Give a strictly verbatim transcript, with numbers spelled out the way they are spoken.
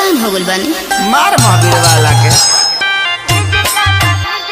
परेशान हो गइल बानी। मार महावीर वाला के।